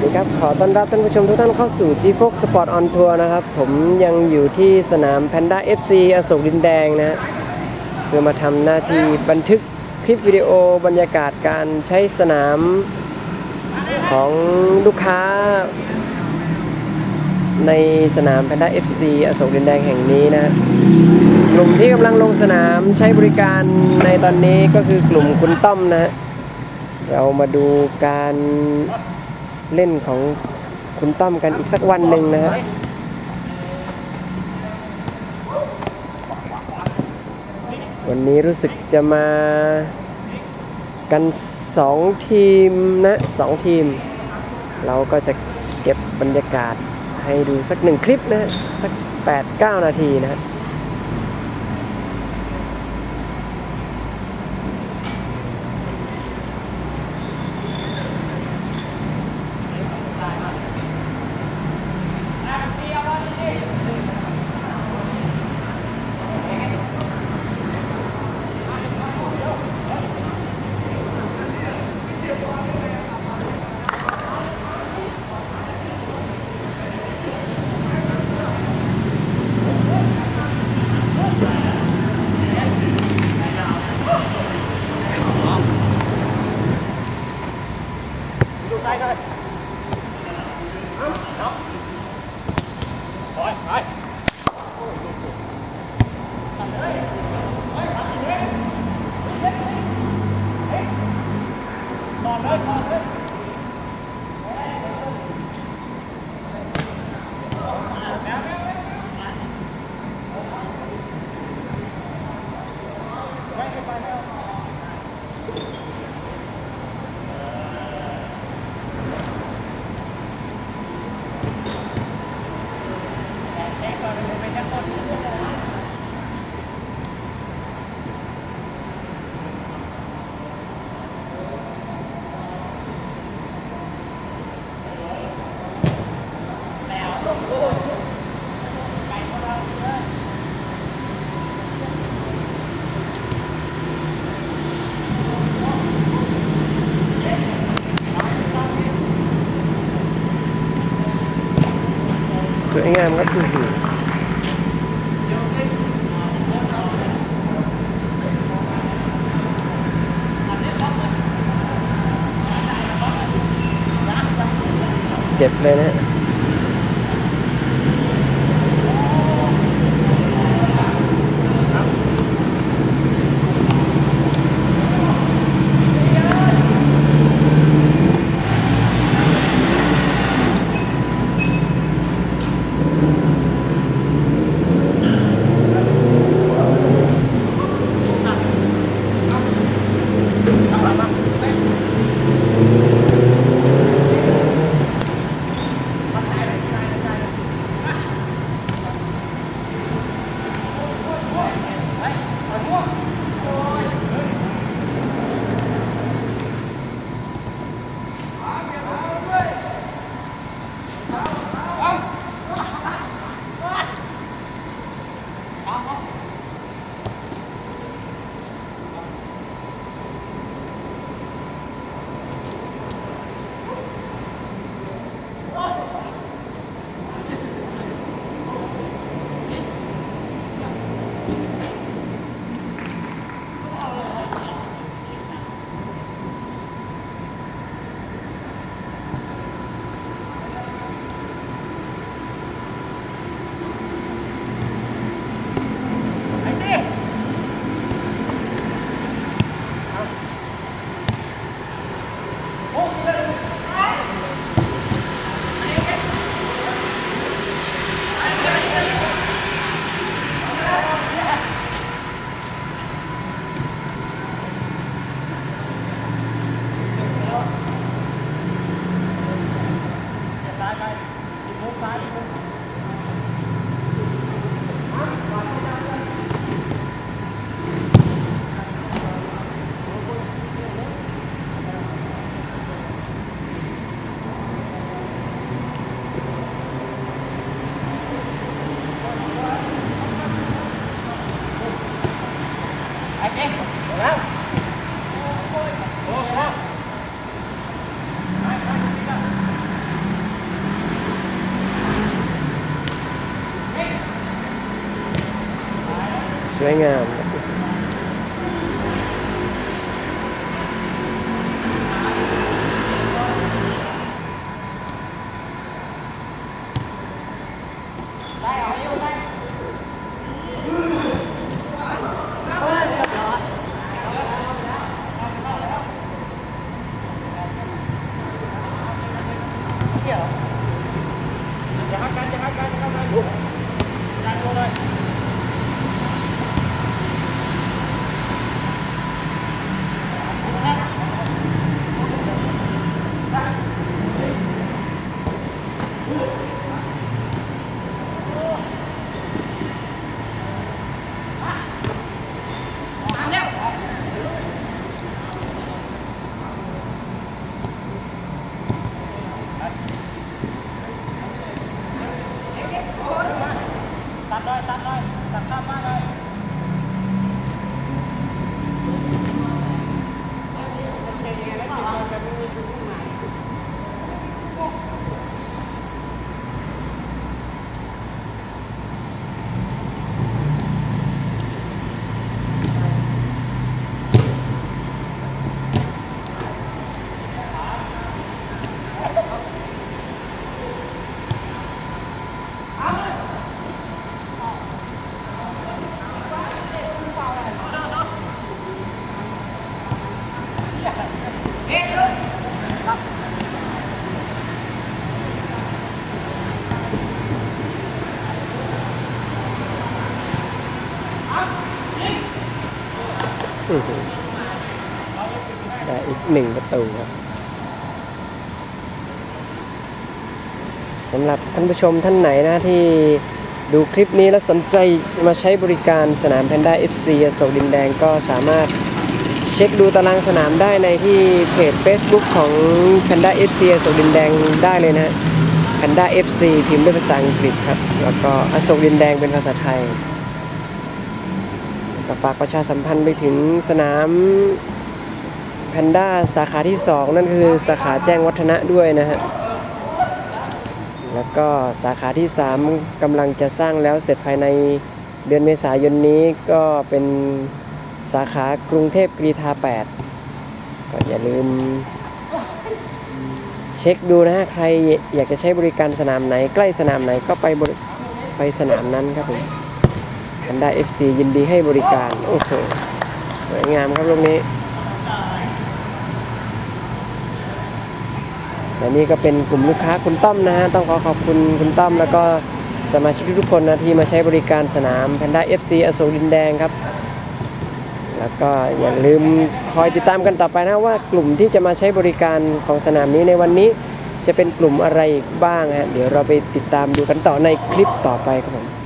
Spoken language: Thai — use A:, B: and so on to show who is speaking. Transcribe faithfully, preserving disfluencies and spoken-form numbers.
A: ดีครับขอต้อนรับท่านผู้ชมทุกท่านเข้าสู่ จี โฟร์ Sport on Tour นะครับผมยังอยู่ที่สนาม Panda เอฟ ซี อโศกดินแดงนะเพื่อมาทำหน้าที่บันทึกคลิปวิดีโอบรรยากาศการใช้สนามของลูกค้าในสนาม Panda เอฟ ซี อโศกดินแดงแห่งนี้นะกลุ่มที่กำลังลงสนามใช้บริการในตอนนี้ก็คือกลุ่มคุณต้อมนะเรามาดูการเล่นของคุณต้อมกันอีกสักวันหนึ่งนะฮะวันนี้รู้สึกจะมากันสองทีมนะสองทีมเราก็จะเก็บบรรยากาศให้ดูสักหนึ่งคลิปนะสัก แปดถึงเก้า นาทีนะฮะสวยงามครับเจ็บเลยนะสวยงาม
B: ตัดเลยตัดเลยตัดข้ามมากเลย
A: ได้อีกหนึ่งประตูครับสำหรับท่านผู้ชมท่านไหนนะที่ดูคลิปนี้แล้วสนใจมาใช้บริการสนาม Panda เอฟ ซี อโศกดินแดงก็สามารถเช็คดูตารางสนามได้ในที่เพจ Facebook ของ Panda เอฟ ซี อโศกดินแดงได้เลยนะ Panda เอฟ ซี พิมพ์ด้วยภาษาอังกฤษครับแล้วก็อโศกดินแดงเป็นภาษาไทยก็ฝากประชาสัมพันธ์ไปถึงสนามแพนด้าสาขาที่สองนั่นคือสาขาแจ้งวัฒนะด้วยนะฮะแล้วก็สาขาที่สามกำลังจะสร้างแล้วเสร็จภายในเดือนเมษายนนี้ก็เป็นสาขากรุงเทพกรีฑาแปดก็อย่าลืมเช็คดูนะฮะใครอยากจะใช้บริการสนามไหนใกล้สนามไหนก็ไปไปสนามนั้นครับผมPanda เอฟ ซี ยินดีให้บริการโอ้โหสวยงามครับลูกนี้และนี่ก็เป็นกลุ่มลูกค้าคุณต้อมนะฮะต้องขอขอบคุณคุณต้อมแล้วก็สมาชิกทุกคนนะที่มาใช้บริการสนาม Panda เอฟ ซี อโศกดินแดงครับแล้วก็อย่าลืมคอยติดตามกันต่อไปนะว่ากลุ่มที่จะมาใช้บริการของสนามนี้ในวันนี้จะเป็นกลุ่มอะไรบ้างฮะเดี๋ยวเราไปติดตามดูกันต่อในคลิปต่อไปครับผม